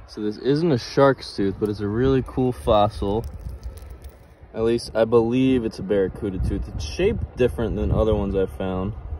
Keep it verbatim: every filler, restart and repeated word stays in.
So this isn't a shark's tooth, but it's a really cool fossil. At least I believe it's a barracuda tooth. It's shaped different than other ones I've found.